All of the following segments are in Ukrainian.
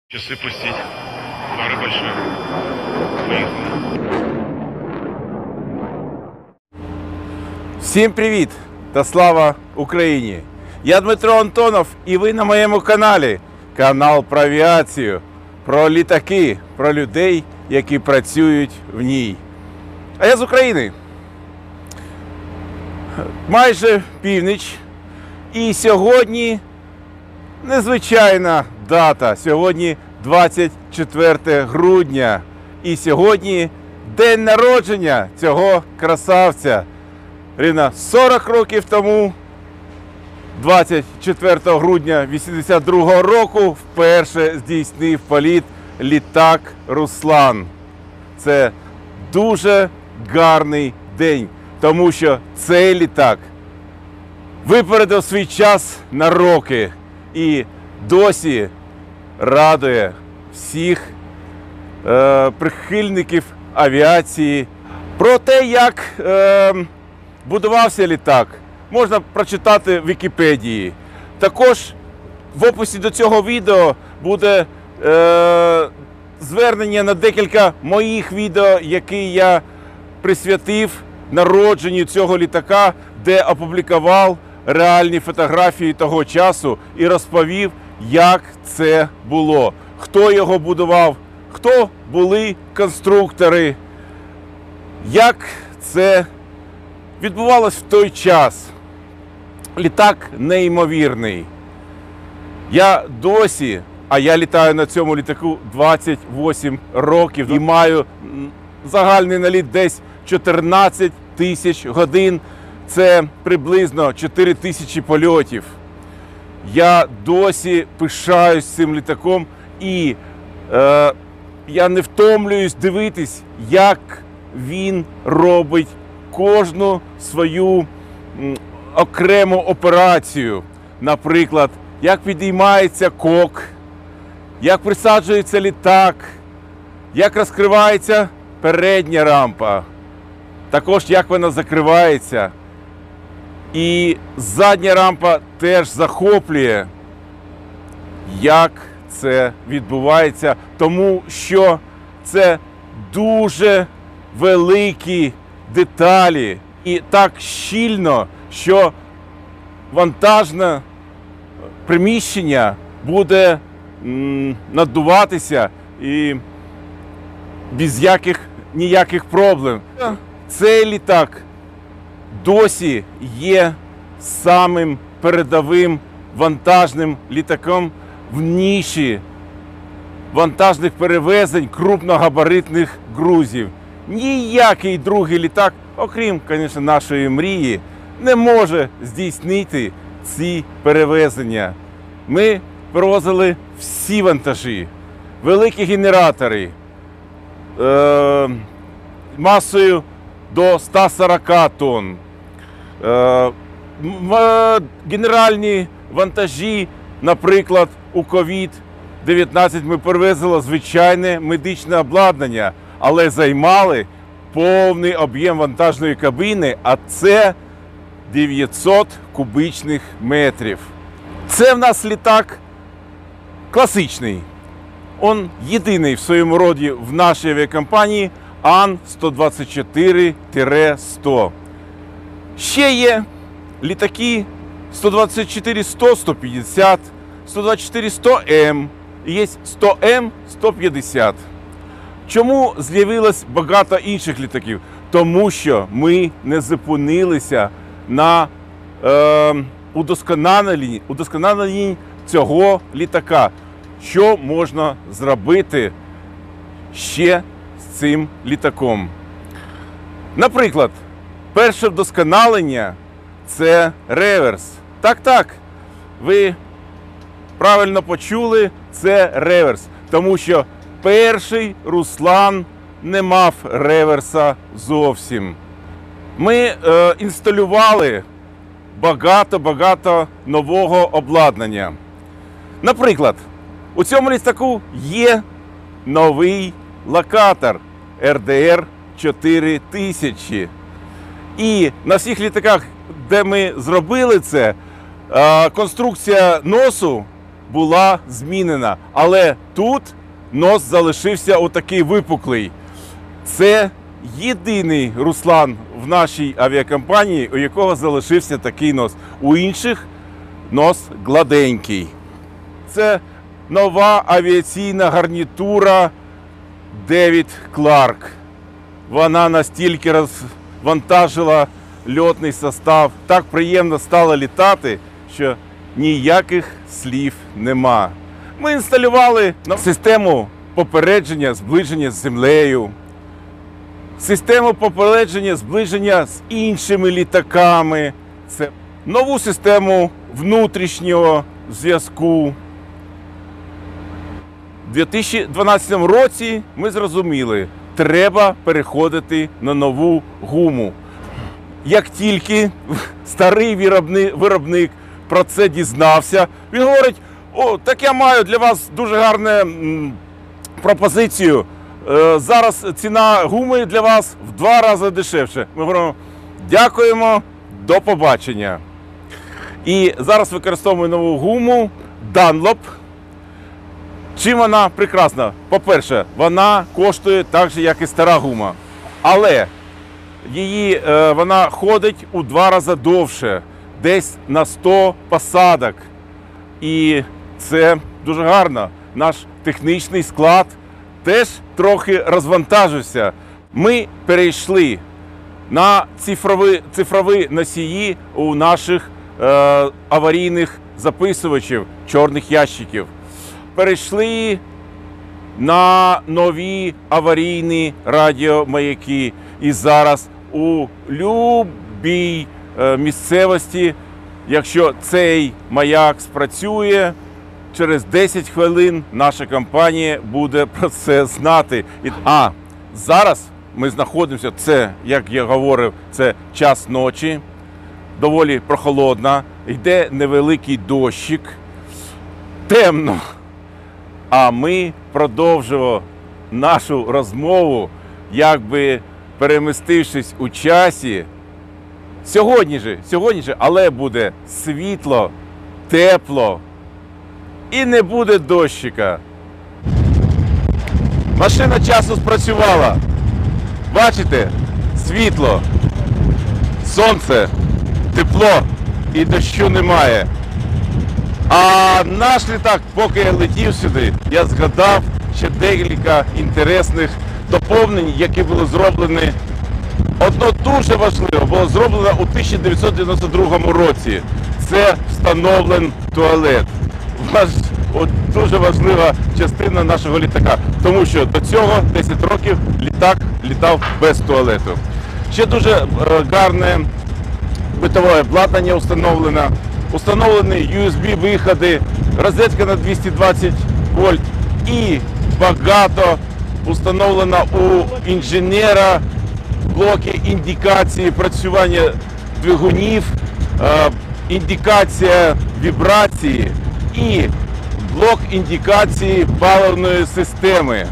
Часы пустить. Пара большая. Поехали. Всім привіт та слава Україні! Я Дмитро Антонов і ви на моєму каналі. Канал про авіацію, про літаки, про людей, які працюють в ній. А я з України. Майже північ. І сьогодні незвичайна дата. Сьогодні 24 грудня. І сьогодні день народження цього красавця. Рівно 40 років тому, 24 грудня 82 року, вперше здійснив політ літак «Руслан». Це дуже гарний день, тому що цей літак випередив свій час на роки і досі радує всіх прихильників авіації. Про те, як будувався літак, можна прочитати в Вікіпедії. Також в описі до цього відео буде звернення на декілька моїх відео, які я присвятив народженню цього літака, де опублікував реальні фотографії того часу і розповів, як це було, хто його будував, хто були конструктори, як це відбувалось в той час. Літак неймовірний. Я досі, а я літаю на цьому літаку 28 років і маю загальний наліт десь 14 тисяч годин. Це приблизно 4 тисячі польотів. Я досі пишаюсь цим літаком і я не втомлююсь дивитись, як він робить кожну свою окрему операцію. Наприклад, як підіймається кок, як присаджується літак, як розкривається передня рампа, також як вона закривається. І задня рампа теж захоплює, як це відбувається, тому що це дуже великі деталі і так щільно, що вантажне приміщення буде надуватися і без ніяких проблем. Цей літак досі є самим передовим вантажним літаком в ніші вантажних перевезень крупногабаритних грузів. Ніякий другий літак, окрім, звісно, нашої мрії, не може здійснити ці перевезення. Ми перевозили всі вантажі, великі генератори масою до 140 тонн, генеральні вантажі, наприклад, у COVID-19 ми перевезли звичайне медичне обладнання, але займали повний об'єм вантажної кабіни, а це 900 кубічних метрів. Це в нас літак класичний. Он єдиний в своєму роді в нашій авіакомпанії Ан-124-100. Ще є літаки 124-100, 150, 124-100М, і є 100М, 150. Чому з'явилось багато інших літаків? Тому що ми не зупинилися на удосконаленні цього літака. Що можна зробити ще з цим літаком? Наприклад, перше вдосконалення – це реверс. Так, ви правильно почули, це реверс. Тому що перший «Руслан» не мав реверса зовсім. Ми інсталювали багато нового обладнання. Наприклад, у цьому літаку є новий локатор РДР 4000. І на всіх літаках, де ми зробили це, конструкція носу була змінена. Але тут нос залишився отакий випуклий. Це єдиний Руслан в нашій авіакомпанії, у якого залишився такий нос. У інших нос гладенький. Це нова авіаційна гарнітура Девід Кларк. Вона настільки розвантажила льотний состав, так приємно стало літати, що ніяких слів нема. Ми інсталювали систему попередження зближення з землею, систему попередження зближення з іншими літаками, це нову систему внутрішнього зв'язку. У 2012 році ми зрозуміли, треба переходити на нову гуму. Як тільки старий виробник про це дізнався, він говорить: о, так я маю для вас дуже гарну пропозицію. Зараз ціна гуми для вас в 2 рази дешевше. Ми говоримо: дякуємо, до побачення. І зараз використовуємо нову гуму Dunlop. Чим вона прекрасна? По-перше, вона коштує так же, як і стара гума. Але вона ходить у 2 рази довше, десь на 100 посадок. І це дуже гарно. Наш технічний склад теж трохи розвантажився. Ми перейшли на цифрові носії у наших аварійних записувачів, чорних ящиків. Перейшли на нові аварійні радіомаяки. І зараз у будь-якій місцевості, якщо цей маяк спрацює, через 10 хвилин наша компанія буде про це знати. А зараз ми знаходимося, це, як я говорив, це час ночі, доволі прохолодно, йде невеликий дощик, темно. А ми продовжуємо нашу розмову, якби перемістившись у часі. Сьогодні же, але буде світло, тепло і не буде дощика. Машина часу спрацювала. Бачите? Світло, сонце, тепло і дощу немає. А наш літак, поки я летів сюди, я згадав ще декілька інтересних доповнень, які були зроблені. Одно дуже важливе було зроблено у 1992 році. Це встановлений туалет. Дуже важлива частина нашого літака, тому що до цього 10 років літак літав без туалету. Ще дуже гарне битове обладнання встановлено. Установлені USB-виходи, розетка на 220 вольт і багато установлено у інженера блоки індикації працювання двигунів, індикація вібрації і блок індикації паливної системи.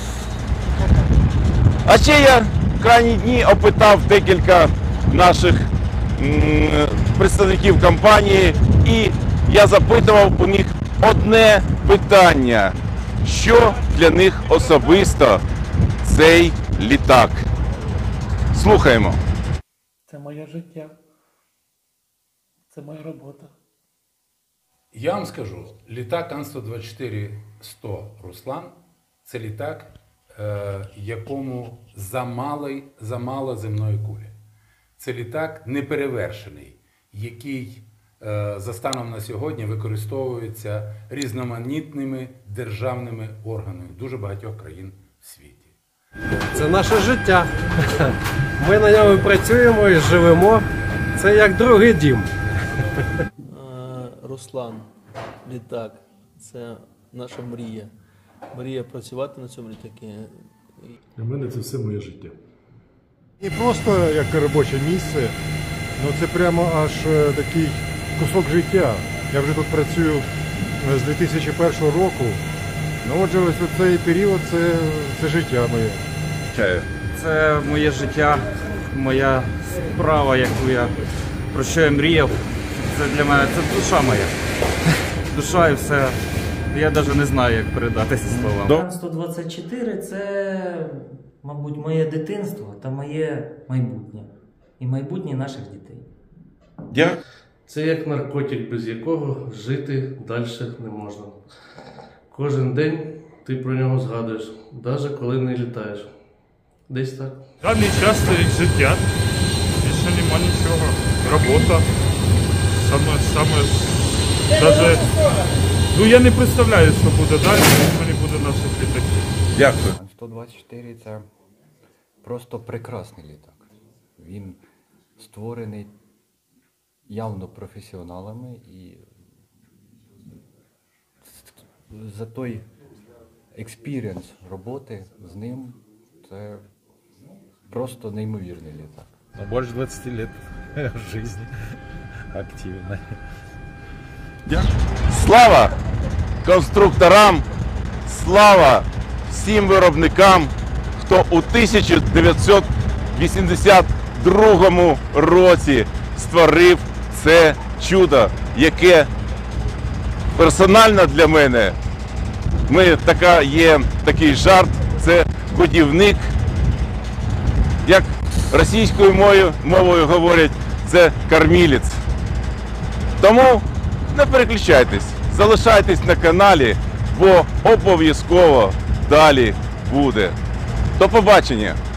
А ще я в крайні дні опитав декілька наших представників компанії, і я запитував у них одне питання: що для них особисто цей літак? Слухаємо. Це моє життя. Це моя робота. Я вам скажу, літак Ан-124-100 Руслан – це літак, якому замало земної кулі. Це літак неперевершений, який за станом на сьогодні використовується різноманітними державними органами дуже багатьох країн в світі. Це наше життя. Ми на ньому працюємо і живемо. Це як другий дім. Руслан, літак, це наша мрія. Мрія працювати на цьому літаку. Для мене це все моє життя. Не просто як робоче місце, але це прямо аж такий кусок життя. Я вже тут працюю з 2001 року. Ну, отже, ось цей період це життя моє. Це моє життя, моя справа, про що я мріяв. Це для мене, це душа моя. душа і все. Я навіть не знаю, як передати ці слова. Ан-124 – це, мабуть, моє дитинство та моє майбутнє. І майбутнє наших дітей. Це як наркотик, без якого жити далі не можна. Кожен день ти про нього згадуєш, навіть коли не літаєш. Десь так. Даний час це як життя. Більше нема нічого. Робота. Даже, я не представляю, що буде далі, якщо не буде наших літаків. Дякую. Ан-124 – це просто прекрасний літак. Він створений явно професіоналами і за той експірієнс роботи з ним це просто неймовірний літак. Больше 20 лет жизни активной. Слава конструкторам, слава всім виробникам, хто у 1982 році створив це чудо, яке персонально для мене, є такий жарт, це годівник, як російською мовою говорять, це кормілець. Тому не переключайтесь, залишайтесь на каналі, бо обов'язково далі буде. До побачення!